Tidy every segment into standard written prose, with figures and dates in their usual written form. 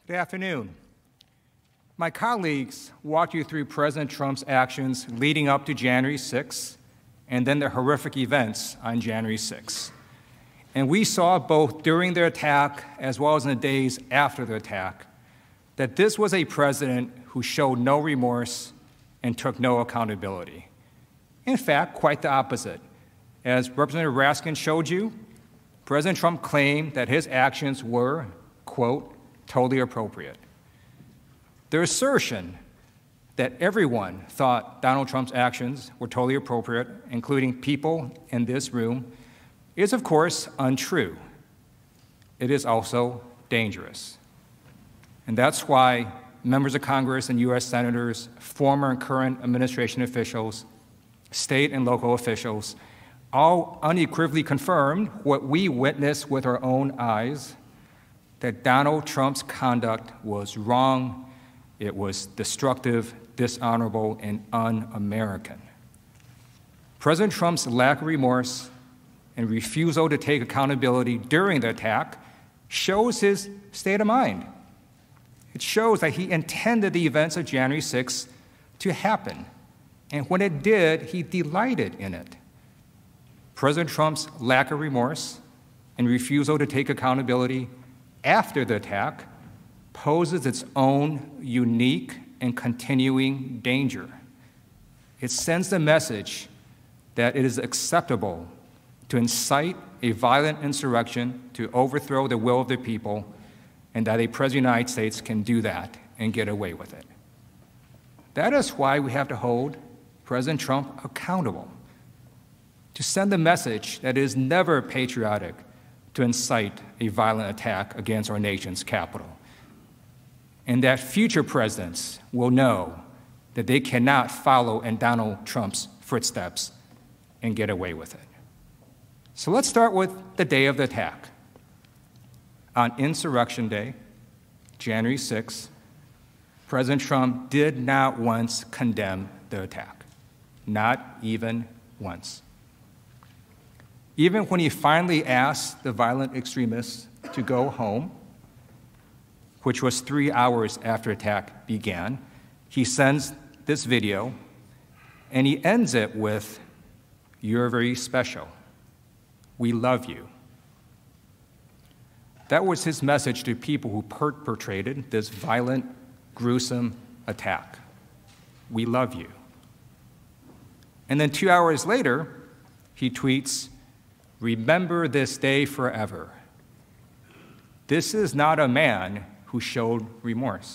Good afternoon. My colleagues walked you through President Trump's actions leading up to January 6th and then the horrific events on January 6th. And we saw both during the attack as well as in the days after the attack that this was a president who showed no remorse and took no accountability. In fact, quite the opposite. As Representative Raskin showed you, President Trump claimed that his actions were, quote, totally appropriate. Their assertion that everyone thought Donald Trump's actions were totally appropriate, including people in this room, is of course untrue. It is also dangerous. And that's why members of Congress and U.S. senators, former and current administration officials, state and local officials, all unequivocally confirmed what we witnessed with our own eyes, that Donald Trump's conduct was wrong, it was destructive, dishonorable, and un-American. President Trump's lack of remorse and refusal to take accountability during the attack shows his state of mind. It shows that he intended the events of January 6th to happen, and when it did, he delighted in it. President Trump's lack of remorse and refusal to take accountability after the attack poses its own unique and continuing danger. It sends the message that it is acceptable to incite a violent insurrection to overthrow the will of the people, and that a president of the United States can do that and get away with it. That is why we have to hold President Trump accountable, to send the message that it is never patriotic to incite a violent attack against our nation's capital, and that future presidents will know that they cannot follow in Donald Trump's footsteps and get away with it. So let's start with the day of the attack. On Insurrection Day, January 6th, President Trump did not once condemn the attack, not even once. Even when he finally asked the violent extremists to go home, which was 3 hours after the attack began, he sends this video, and he ends it with, "You're very special. We love you." That was his message to people who perpetrated this violent, gruesome attack. We love you. And then 2 hours later, he tweets, "Remember this day forever." This is not a man who showed remorse.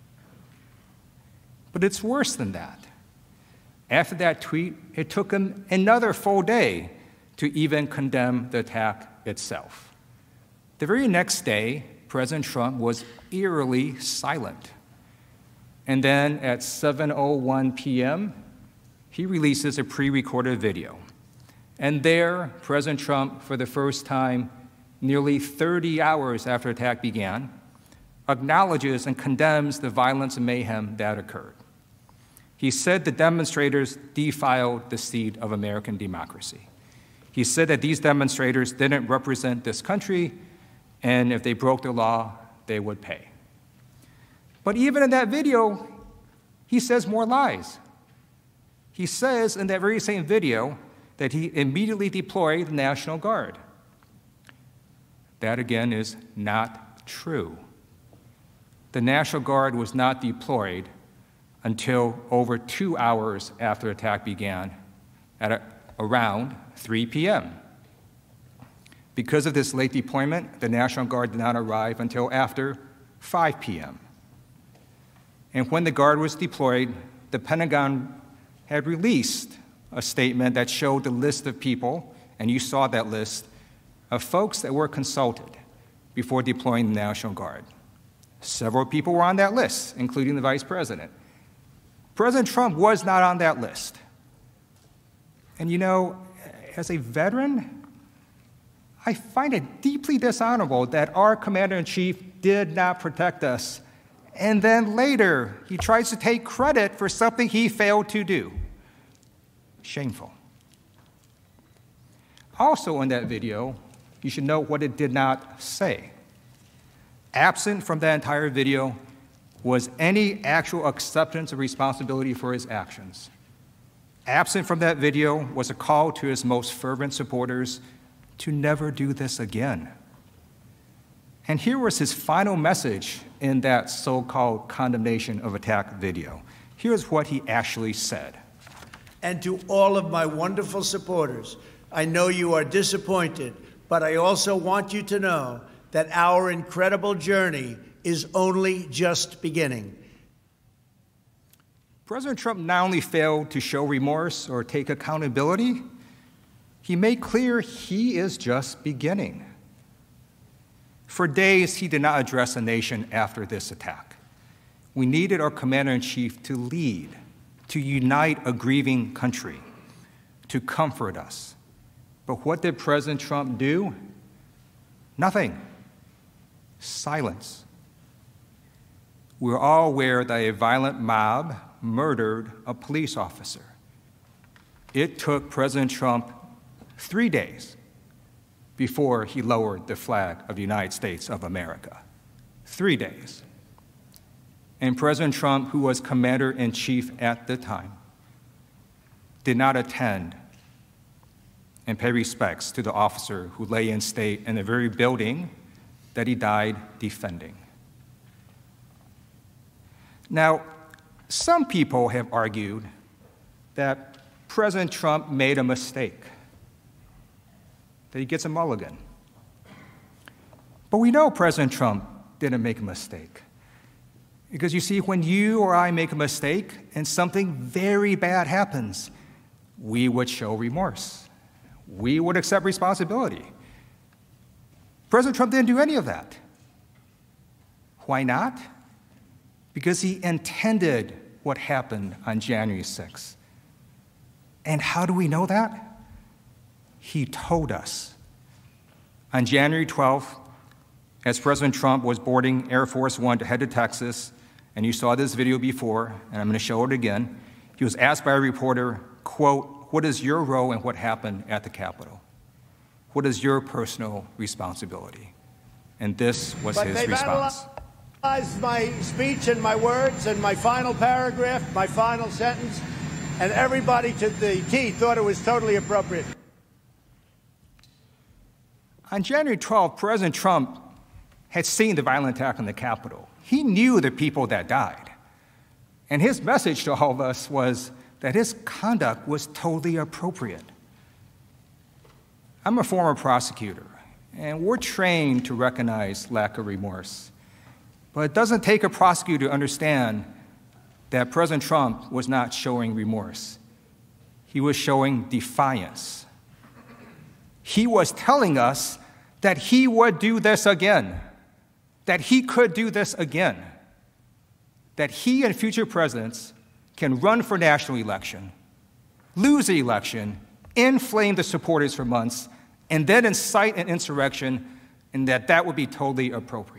But it's worse than that. After that tweet, it took him another full day to even condemn the attack itself. The very next day, President Trump was eerily silent. And then at 7:01 p.m., he releases a pre-recorded video. And there, President Trump, for the first time, nearly 30 hours after the attack began, acknowledges and condemns the violence and mayhem that occurred. He said the demonstrators defiled the seed of American democracy. He said that these demonstrators didn't represent this country, and if they broke the law, they would pay. But even in that video, he says more lies. He says in that very same video that he immediately deployed the National Guard. That, again, is not true. The National Guard was not deployed until over 2 hours after the attack began at around 3 p.m. Because of this late deployment, the National Guard did not arrive until after 5 p.m. And when the Guard was deployed, the Pentagon had released a statement that showed the list of people, and you saw that list, of folks that were consulted before deploying the National Guard. Several people were on that list, including the Vice President. President Trump was not on that list. And you know, as a veteran, I find it deeply dishonorable that our Commander-in-Chief did not protect us, and then later he tries to take credit for something he failed to do. Shameful. Also in that video, you should note what it did not say. Absent from that entire video was any actual acceptance of responsibility for his actions. Absent from that video was a call to his most fervent supporters to never do this again. And here was his final message in that so-called condemnation of attack video. Here's what he actually said. And to all of my wonderful supporters, I know you are disappointed, but I also want you to know that our incredible journey is only just beginning. President Trump not only failed to show remorse or take accountability, he made clear he is just beginning. For days, he did not address the nation after this attack. We needed our commander-in-chief to lead, to unite a grieving country, to comfort us. But what did President Trump do? Nothing. Silence. We're all aware that a violent mob murdered a police officer. It took President Trump 3 days before he lowered the flag of the United States of America. 3 days. And President Trump, who was commander-in-chief at the time, did not attend and pay respects to the officer who lay in state in the very building that he died defending. Now, some people have argued that President Trump made a mistake, that he gets a mulligan. But we know President Trump didn't make a mistake. Because you see, when you or I make a mistake and something very bad happens, we would show remorse. We would accept responsibility. President Trump didn't do any of that. Why not? Because he intended what happened on January 6th. And how do we know that? He told us. On January 12th, as President Trump was boarding Air Force One to head to Texas, and you saw this video before, and I'm going to show it again, he was asked by a reporter, quote, "What is your role in what happened at the Capitol? What is your personal responsibility?" And this was his response. Analyzed my speech and my words and my final paragraph, my final sentence, and everybody to the T thought it was totally appropriate. On January 12th, President Trump had seen the violent attack on the Capitol. He knew the people that died. And his message to all of us was that his conduct was totally appropriate. I'm a former prosecutor, and we're trained to recognize lack of remorse. But it doesn't take a prosecutor to understand that President Trump was not showing remorse. He was showing defiance. He was telling us that he would do this again, that he could do this again, that he and future presidents can run for national election, lose the election, inflame the supporters for months, and then incite an insurrection, and that would be totally appropriate.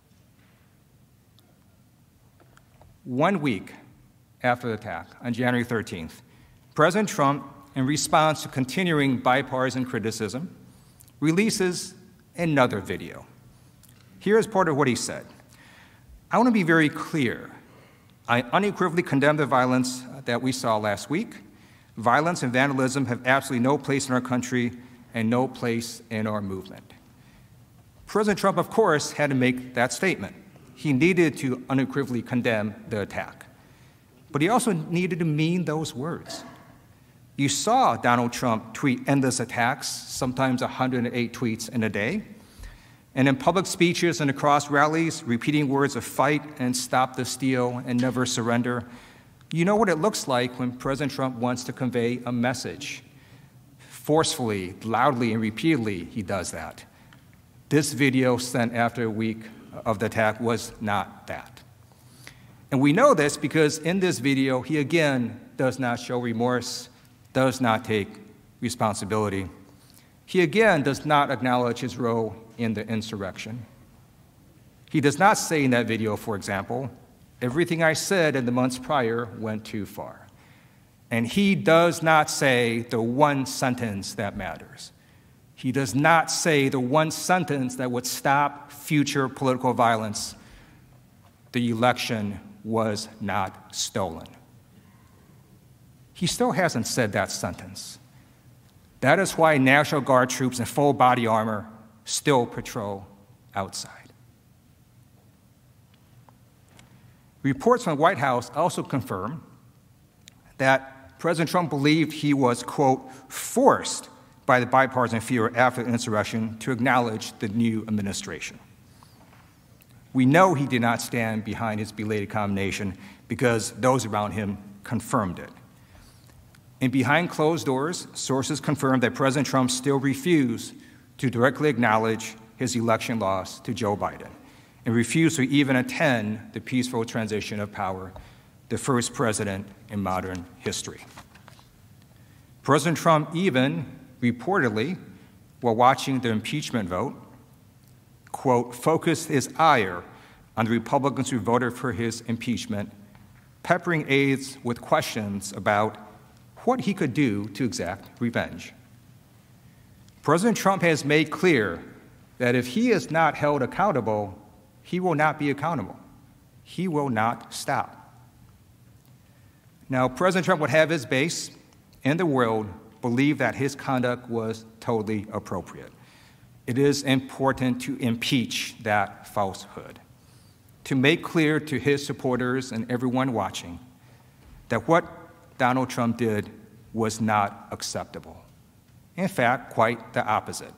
1 week after the attack, on January 13th, President Trump, in response to continuing bipartisan criticism, releases another video. Here's part of what he said. "I want to be very clear. I unequivocally condemn the violence that we saw last week. Violence and vandalism have absolutely no place in our country and no place in our movement." President Trump, of course, had to make that statement. He needed to unequivocally condemn the attack. But he also needed to mean those words. You saw Donald Trump tweet endless attacks, sometimes 108 tweets in a day, and in public speeches and across rallies, repeating words of fight and stop the steal and never surrender. You know what it looks like when President Trump wants to convey a message. Forcefully, loudly, and repeatedly, he does that. This video sent after a week of the attack was not that. And we know this because in this video, he again does not show remorse, does not take responsibility. He again does not acknowledge his role in the insurrection. He does not say in that video, for example, "Everything I said in the months prior went too far." And he does not say the one sentence that matters. He does not say the one sentence that would stop future political violence: the election was not stolen. He still hasn't said that sentence. That is why National Guard troops in full body armor still patrol outside. Reports from the White House also confirm that President Trump believed he was, quote, forced by the bipartisan fear after the insurrection to acknowledge the new administration. We know he did not stand behind his belated condemnation because those around him confirmed it. And behind closed doors, sources confirmed that President Trump still refused to directly acknowledge his election loss to Joe Biden and refused to even attend the peaceful transition of power, the first president in modern history. President Trump even reportedly, while watching the impeachment vote, quote, focused his ire on the Republicans who voted for his impeachment, peppering aides with questions about what he could do to exact revenge. President Trump has made clear that if he is not held accountable, he will not be accountable. He will not stop. Now, President Trump would have his base and the world believe that his conduct was totally appropriate. It is important to impeach that falsehood, to make clear to his supporters and everyone watching that what Donald Trump did was not acceptable. In fact, quite the opposite.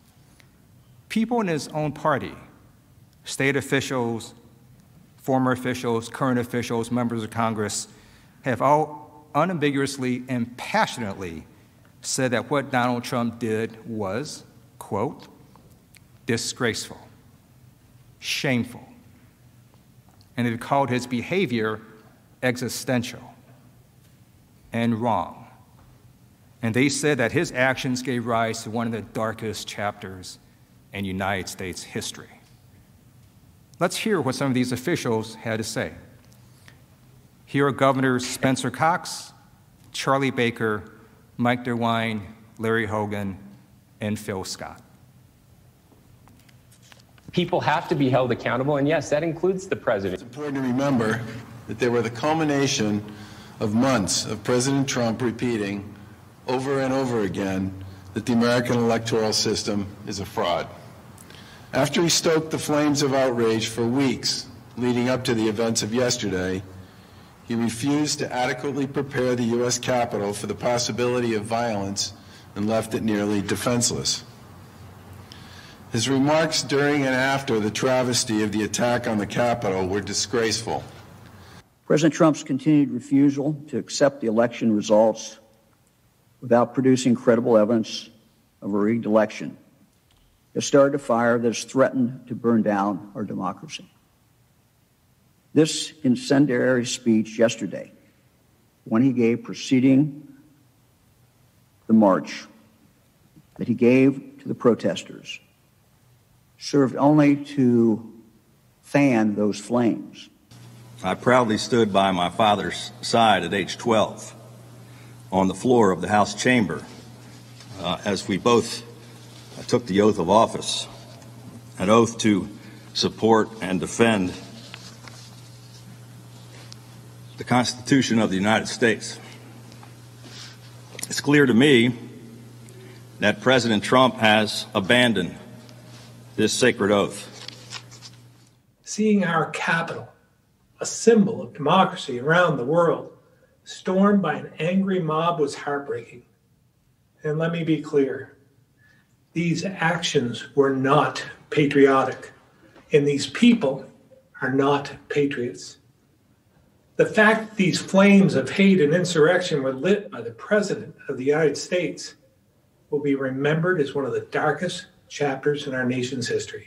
People in his own party, state officials, former officials, current officials, members of Congress, have all unambiguously and passionately said that what Donald Trump did was, quote, disgraceful, shameful, and they've called his behavior existential and wrong. And they said that his actions gave rise to one of the darkest chapters in United States history. Let's hear what some of these officials had to say. Here are Governors Spencer Cox, Charlie Baker, Mike DeWine, Larry Hogan, and Phil Scott. People have to be held accountable, and yes, that includes the president. It's important to remember that they were the culmination of months of President Trump repeating over and over again that the American electoral system is a fraud. After he stoked the flames of outrage for weeks leading up to the events of yesterday, he refused to adequately prepare the U.S. Capitol for the possibility of violence and left it nearly defenseless. His remarks during and after the travesty of the attack on the Capitol were disgraceful. President Trump's continued refusal to accept the election results without producing credible evidence of a rigged election has started a fire that has threatened to burn down our democracy. This incendiary speech yesterday, when he gave preceding the march that he gave to the protesters, served only to fan those flames. I proudly stood by my father's side at age 12 on the floor of the House chamber as we both took the oath of office, an oath to support and defend the Constitution of the United States. It's clear to me that President Trump has abandoned this sacred oath. Seeing our Capitol, a symbol of democracy around the world, stormed by an angry mob was heartbreaking. And let me be clear, these actions were not patriotic, and these people are not patriots. The fact that these flames of hate and insurrection were lit by the President of the United States will be remembered as one of the darkest chapters in our nation's history.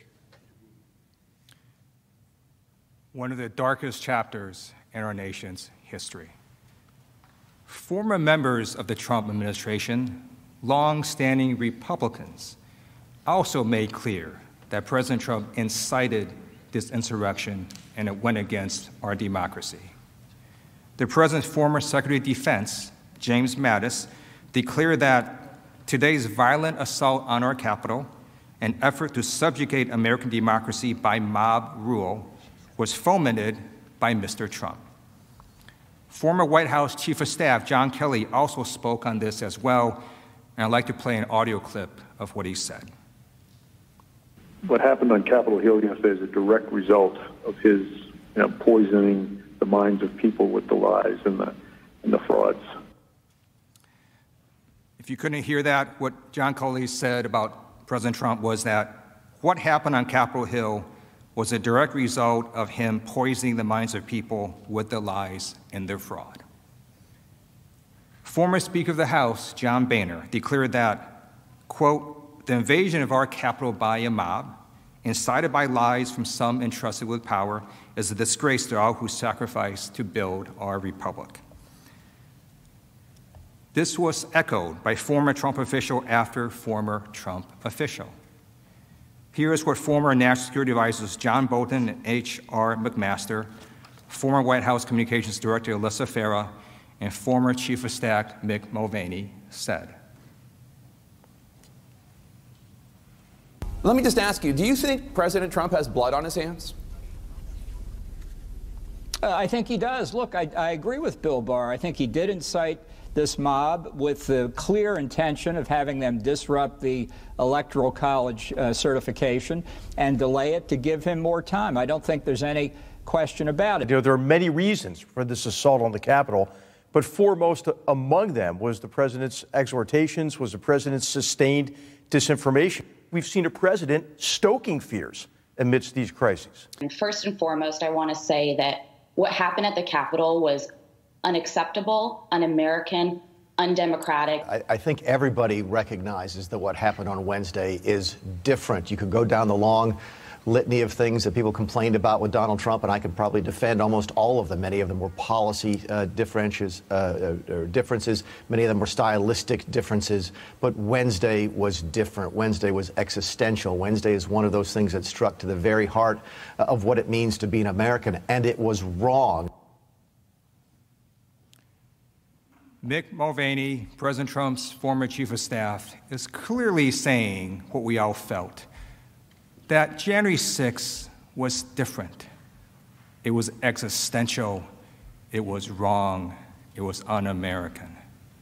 One of the darkest chapters in our nation's history. Former members of the Trump administration, long-standing Republicans, also made clear that President Trump incited this insurrection and it went against our democracy. The President's former Secretary of Defense, James Mattis, declared that today's violent assault on our Capitol, an effort to subjugate American democracy by mob rule, was fomented by Mr. Trump. Former White House Chief of Staff John Kelly also spoke on this as well, and I'd like to play an audio clip of what he said. What happened on Capitol Hill yesterday is a direct result of his poisoning the minds of people with the lies and the frauds. If you couldn't hear that, what John Kelly said about President Trump was that what happened on Capitol Hill was a direct result of him poisoning the minds of people with the lies and their fraud. Former Speaker of the House, John Boehner, declared that, quote, "The invasion of our Capitol by a mob, incited by lies from some entrusted with power, is a disgrace to all who sacrificed to build our republic." This was echoed by former Trump official after former Trump official. Here is what former National Security Advisors John Bolton and H.R. McMaster, former White House Communications Director Alyssa Farah, and former Chief of Staff Mick Mulvaney said. Let me just ask you, do you think President Trump has blood on his hands? I think he does. Look, I agree with Bill Barr. I think he did incite this mob with the clear intention of having them disrupt the Electoral College certification and delay it to give him more time. I don't think there's any question about it. There are many reasons for this assault on the Capitol, but foremost among them was the president's exhortations, was the president's sustained disinformation. We've seen a president stoking fears amidst these crises. And first and foremost, I want to say that what happened at the Capitol was unacceptable, un-American, undemocratic. I think everybody recognizes that what happened on Wednesday is different. You could go down the long litany of things that people complained about with Donald Trump, and I could probably defend almost all of them. Many of them were policy differences. Many of them were stylistic differences. But Wednesday was different. Wednesday was existential. Wednesday is one of those things that struck to the very heart of what it means to be an American, and it was wrong. Mick Mulvaney, President Trump's former chief of staff, is clearly saying what we all felt, that January 6th was different. It was existential. It was wrong. It was un-American.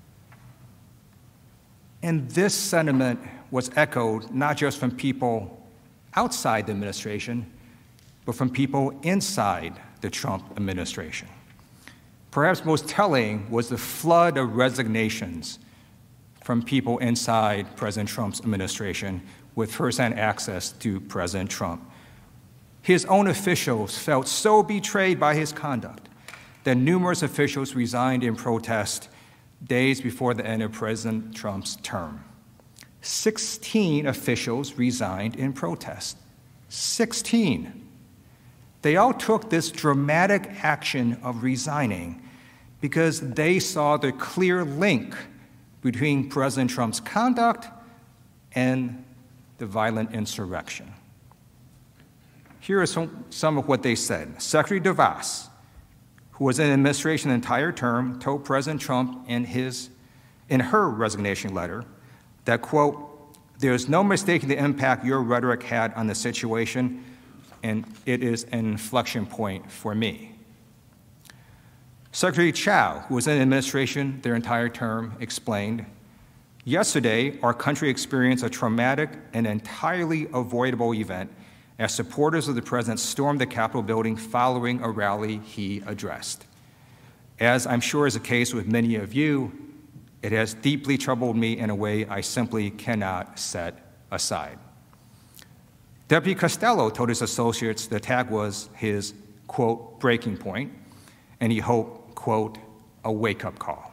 And this sentiment was echoed not just from people outside the administration, but from people inside the Trump administration. Perhaps most telling was the flood of resignations from people inside President Trump's administration with firsthand access to President Trump. His own officials felt so betrayed by his conduct that numerous officials resigned in protest days before the end of President Trump's term. 16 officials resigned in protest. 16. They all took this dramatic action of resigning because they saw the clear link between President Trump's conduct and the violent insurrection. Here are some of what they said. Secretary DeVos, who was in administration the entire term, told President Trump in her resignation letter that, quote, "There is no mistaking the impact your rhetoric had on the situation, and it is an inflection point for me." Secretary Chow, who was in administration their entire term, explained, "Yesterday, our country experienced a traumatic and entirely avoidable event as supporters of the president stormed the Capitol building following a rally he addressed. As I'm sure is the case with many of you, it has deeply troubled me in a way I simply cannot set aside." Deputy Costello told his associates the attack was his, quote, breaking point, and he hoped, quote, a wake-up call.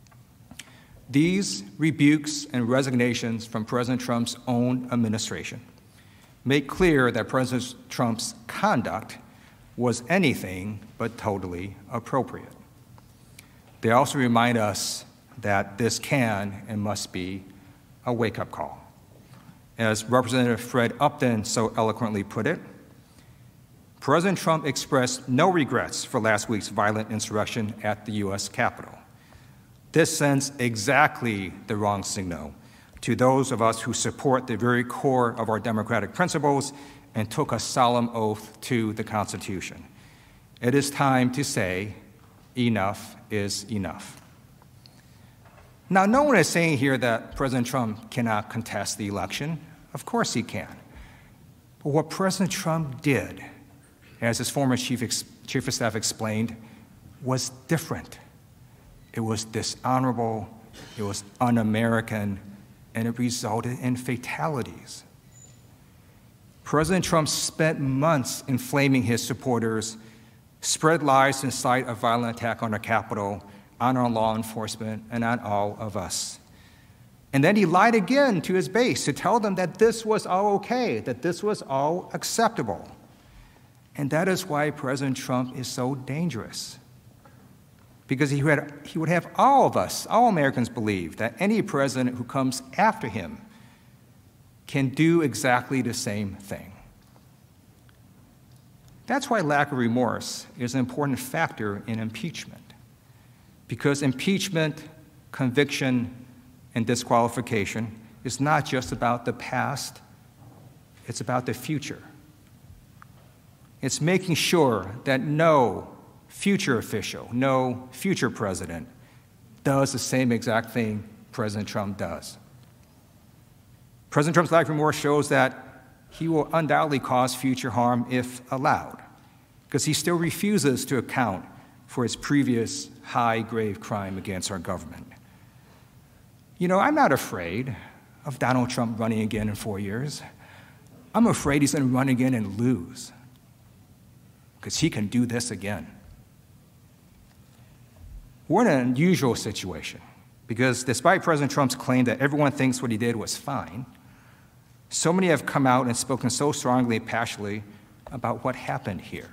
These rebukes and resignations from President Trump's own administration make clear that President Trump's conduct was anything but totally appropriate. They also remind us that this can and must be a wake-up call. As Representative Fred Upton so eloquently put it, President Trump expressed no regrets for last week's violent insurrection at the U.S. Capitol. This sends exactly the wrong signal to those of us who support the very core of our democratic principles and took a solemn oath to the Constitution. It is time to say, enough is enough. Now, no one is saying here that President Trump cannot contest the election. Of course he can. But what President Trump did, as his former chief of staff explained, was different. It was dishonorable, it was un-American, and it resulted in fatalities. President Trump spent months inflaming his supporters, spread lies to incite a violent attack on our Capitol, on our law enforcement, and on all of us. And then he lied again to his base to tell them that this was all okay, that this was all acceptable. And that is why President Trump is so dangerous. Because he would have all of us, all Americans, believe that any president who comes after him can do exactly the same thing. That's why lack of remorse is an important factor in impeachment. Because impeachment, conviction, and disqualification is not just about the past, it's about the future. It's making sure that no future official, no future president does the same exact thing President Trump does. President Trump's lack of remorse shows that he will undoubtedly cause future harm if allowed, because he still refuses to account for his previous high-grade crime against our government. You know, I'm not afraid of Donald Trump running again in 4 years. I'm afraid he's going to run again and lose, because he can do this again. We're in an unusual situation, because despite President Trump's claim that everyone thinks what he did was fine, so many have come out and spoken so strongly and passionately about what happened here.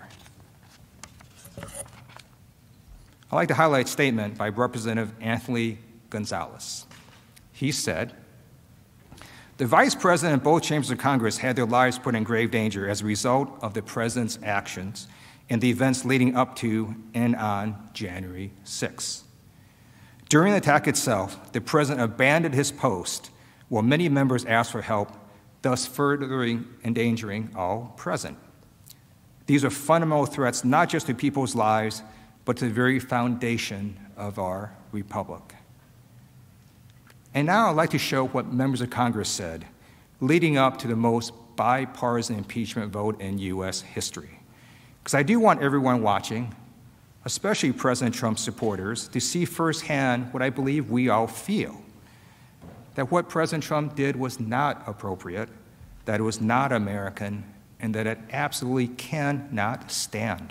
I'd like to highlight a statement by Representative Anthony Gonzalez. He said, "The Vice President and both chambers of Congress had their lives put in grave danger as a result of the President's actions and the events leading up to and on January 6th. During the attack itself, the President abandoned his post while many members asked for help, thus further endangering all present. These are fundamental threats not just to people's lives, but to the very foundation of our republic." And now I'd like to show what members of Congress said leading up to the most bipartisan impeachment vote in U.S. history. Because I do want everyone watching, especially President Trump's supporters, to see firsthand what I believe we all feel, that what President Trump did was not appropriate, that it was not American, and that it absolutely cannot stand.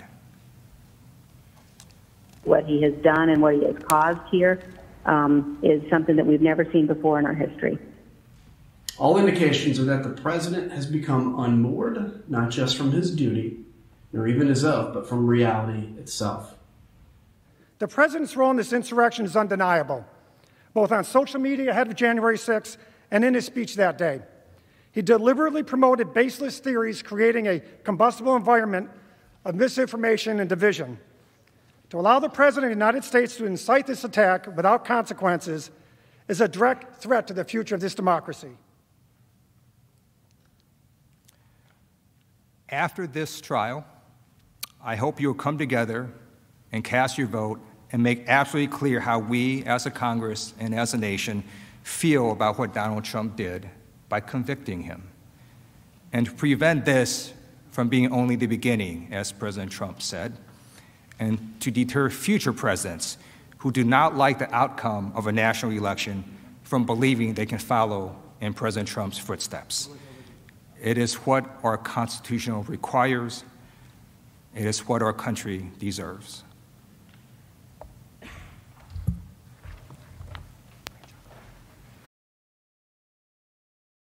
What he has done and what he has caused here is something that we've never seen before in our history. All indications are that the president has become unmoored, not just from his duty, nor even his oath, but from reality itself. The president's role in this insurrection is undeniable, both on social media ahead of January 6th and in his speech that day. He deliberately promoted baseless theories, creating a combustible environment of misinformation and division. To allow the President of the United States to incite this attack without consequences is a direct threat to the future of this democracy. After this trial, I hope you'll come together and cast your vote and make absolutely clear how we as a Congress and as a nation feel about what Donald Trump did by convicting him. And to prevent this from being only the beginning, as President Trump said, and to deter future presidents who do not like the outcome of a national election from believing they can follow in President Trump's footsteps. It is what our Constitution requires. It is what our country deserves.